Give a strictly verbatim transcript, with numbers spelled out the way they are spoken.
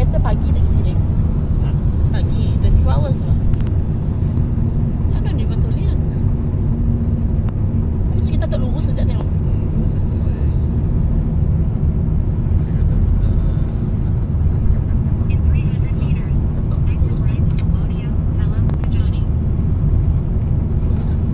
better pagi nak pergi sini. Ha? Pagi, twenty four hours lah. I don't even to leave.